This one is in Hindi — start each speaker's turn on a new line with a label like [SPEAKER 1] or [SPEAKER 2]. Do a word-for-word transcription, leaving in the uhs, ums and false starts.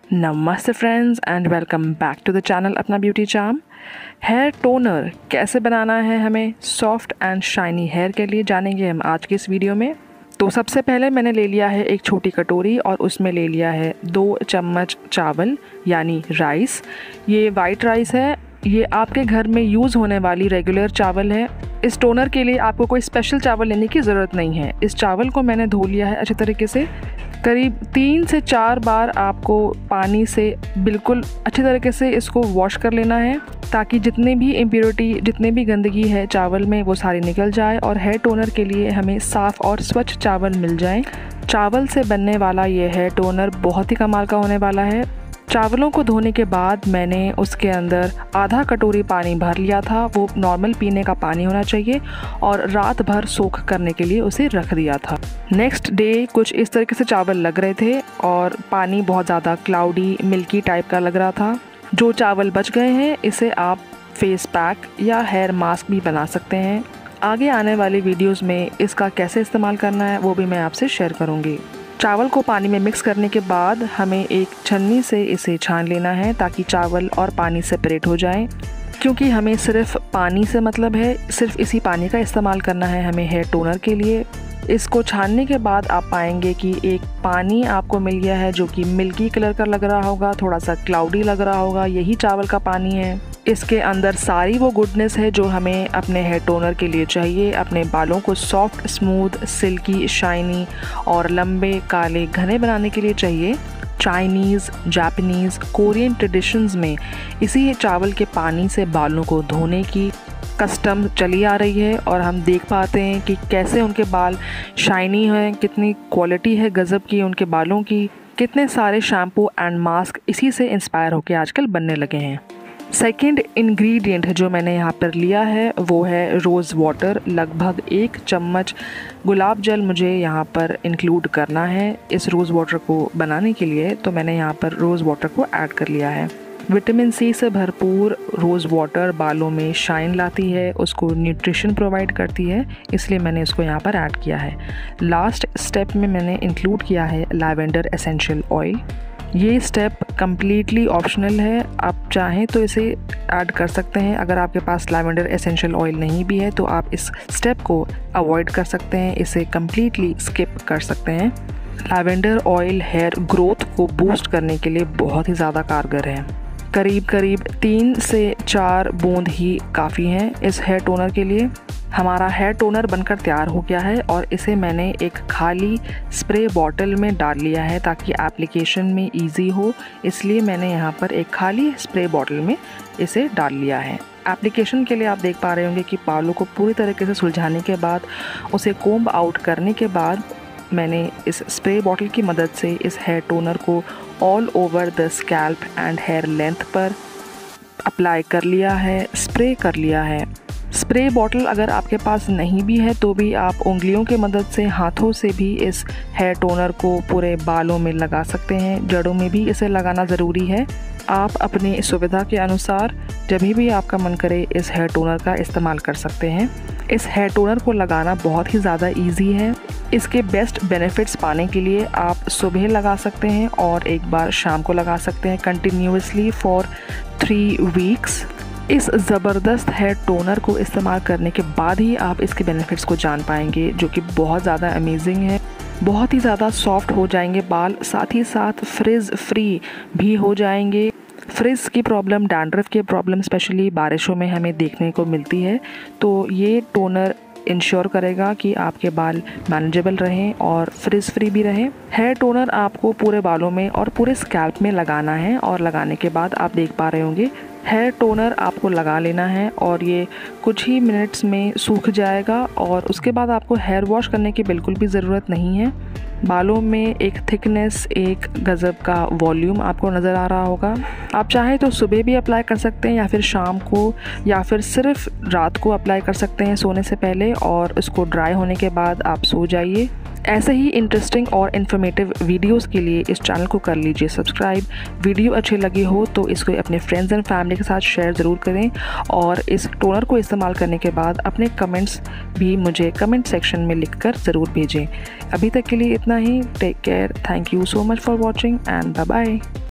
[SPEAKER 1] नमस्ते friends and welcome back to the channel अपना ब्यूटी चार्म। हेयर टोनर कैसे बनाना है हमें सॉफ्ट एंड शाइनी हेयर के लिए जानेंगे हम आज की इस वीडियो में। तो सबसे पहले मैंने ले लिया है एक छोटी कटोरी और उसमें ले लिया है दो चम्मच चावल यानी राइस। ये वाइट राइस है, ये आपके घर में यूज़ होने वाली रेगुलर चावल है। इस टोनर के लिए आपको कोई स्पेशल चावल लेने की ज़रूरत नहीं है। इस चावल को मैंने धो लिया है अच्छे तरीके से। करीब तीन से चार बार आपको पानी से बिल्कुल अच्छे तरीके से इसको वॉश कर लेना है ताकि जितने भी इम्प्योरिटी जितने भी गंदगी है चावल में वो सारी निकल जाए और हेयर टोनर के लिए हमें साफ़ और स्वच्छ चावल मिल जाए। चावल से बनने वाला ये हेयर टोनर बहुत ही कमाल का होने वाला है। चावलों को धोने के बाद मैंने उसके अंदर आधा कटोरी पानी भर लिया था, वो नॉर्मल पीने का पानी होना चाहिए, और रात भर सोख करने के लिए उसे रख दिया था। नेक्स्ट डे कुछ इस तरीके से चावल लग रहे थे और पानी बहुत ज़्यादा क्लाउडी मिल्की टाइप का लग रहा था। जो चावल बच गए हैं इसे आप फेस पैक या हेयर मास्क भी बना सकते हैं। आगे आने वाली वीडियोज़ में इसका कैसे इस्तेमाल करना है वो भी मैं आपसे शेयर करूँगी। चावल को पानी में मिक्स करने के बाद हमें एक छन्नी से इसे छान लेना है ताकि चावल और पानी सेपरेट हो जाएं। क्योंकि हमें सिर्फ पानी से मतलब है, सिर्फ इसी पानी का इस्तेमाल करना है हमें हेयर टोनर के लिए। इसको छानने के बाद आप पाएंगे कि एक पानी आपको मिल गया है जो कि मिल्की कलर का लग रहा होगा, थोड़ा सा क्लाउडी लग रहा होगा। यही चावल का पानी है। इसके अंदर सारी वो गुडनेस है जो हमें अपने हेयर टोनर के लिए चाहिए, अपने बालों को सॉफ्ट, स्मूथ, सिल्की, शाइनी और लंबे, काले, घने बनाने के लिए चाहिए। चाइनीज़, जापानीज़, कोरियन ट्रेडिशंस में इसी चावल के पानी से बालों को धोने की कस्टम चली आ रही है और हम देख पाते हैं कि कैसे उनके बाल शाइनी हैं, कितनी क्वालिटी है गज़ब की उनके बालों की। कितने सारे शैम्पू एंड मास्क इसी से इंस्पायर होकर आजकल बनने लगे हैं। सेकेंड इंग्रेडिएंट जो मैंने यहाँ पर लिया है वो है रोज़ वाटर। लगभग एक चम्मच गुलाब जल मुझे यहाँ पर इंक्लूड करना है इस रोज़ वाटर को बनाने के लिए, तो मैंने यहाँ पर रोज़ वाटर को ऐड कर लिया है। विटामिन सी से भरपूर रोज़ वाटर बालों में शाइन लाती है, उसको न्यूट्रिशन प्रोवाइड करती है, इसलिए मैंने इसको यहाँ पर ऐड किया है। लास्ट स्टेप में मैंने इंक्लूड किया है लैवेंडर एसेंशियल ऑयल। ये स्टेप कम्प्लीटली ऑप्शनल है, आप चाहें तो इसे ऐड कर सकते हैं। अगर आपके पास लैवेंडर एसेंशियल ऑयल नहीं भी है तो आप इस स्टेप को अवॉइड कर सकते हैं, इसे कम्प्लीटली स्किप कर सकते हैं। लैवेंडर ऑयल हेयर ग्रोथ को बूस्ट करने के लिए बहुत ही ज़्यादा कारगर है। करीब करीब तीन से चार बूंद ही काफ़ी हैं इस हेयर टोनर के लिए। हमारा हेयर टोनर बनकर तैयार हो गया है और इसे मैंने एक खाली स्प्रे बॉटल में डाल लिया है ताकि एप्लीकेशन में इजी हो, इसलिए मैंने यहाँ पर एक खाली स्प्रे बॉटल में इसे डाल लिया है। एप्लीकेशन के लिए आप देख पा रहे होंगे कि बालों को पूरी तरीके से सुलझाने के बाद उसे कोम्ब आउट करने के बाद मैंने इस स्प्रे बॉटल की मदद से इस हेयर टोनर को all over the scalp and hair length पर अप्लाई कर लिया है, स्प्रे कर लिया है। स्प्रे बॉटल अगर आपके पास नहीं भी है तो भी आप उंगलियों की मदद से, हाथों से भी इस हेयर टोनर को पूरे बालों में लगा सकते हैं। जड़ों में भी इसे लगाना ज़रूरी है। आप अपनी सुविधा के अनुसार जब भी आपका मन करे इस हेयर टोनर का इस्तेमाल कर सकते हैं। इस हेयर टोनर को लगाना बहुत ही ज़्यादा इजी है। इसके बेस्ट बेनिफिट्स पाने के लिए आप सुबह लगा सकते हैं और एक बार शाम को लगा सकते हैं कंटिन्यूसली फॉर थ्री वीक्स। इस ज़बरदस्त हेयर टोनर को इस्तेमाल करने के बाद ही आप इसके बेनिफिट्स को जान पाएंगे, जो कि बहुत ज़्यादा अमेजिंग है। बहुत ही ज़्यादा सॉफ्ट हो जाएंगे बाल, साथ ही साथ फ्रिज फ्री भी हो जाएंगे। फ्रिज की प्रॉब्लम, डैंड्रफ की प्रॉब्लम स्पेशली बारिशों में हमें देखने को मिलती है, तो ये टोनर इंश्योर करेगा कि आपके बाल मैनेजेबल रहें और फ्रिज फ्री भी रहें। हेयर टोनर आपको पूरे बालों में और पूरे स्कैल्प में लगाना है और लगाने के बाद आप देख पा रहे होंगे हेयर टोनर आपको लगा लेना है और ये कुछ ही मिनट्स में सूख जाएगा और उसके बाद आपको हेयर वॉश करने की बिल्कुल भी ज़रूरत नहीं है। बालों में एक थिकनेस, एक गज़ब का वॉल्यूम आपको नज़र आ रहा होगा। आप चाहें तो सुबह भी अप्लाई कर सकते हैं या फिर शाम को या फिर सिर्फ रात को अप्लाई कर सकते हैं सोने से पहले, और उसको ड्राई होने के बाद आप सो जाइए। ऐसे ही इंटरेस्टिंग और इन्फॉर्मेटिव वीडियोस के लिए इस चैनल को कर लीजिए सब्सक्राइब। वीडियो अच्छी लगी हो तो इसको अपने फ्रेंड्स एंड फैमिली के साथ शेयर ज़रूर करें और इस टोनर को इस्तेमाल करने के बाद अपने कमेंट्स भी मुझे कमेंट सेक्शन में लिखकर ज़रूर भेजें। अभी तक के लिए इतना ही। Take care, thank you so much for watching and bye bye.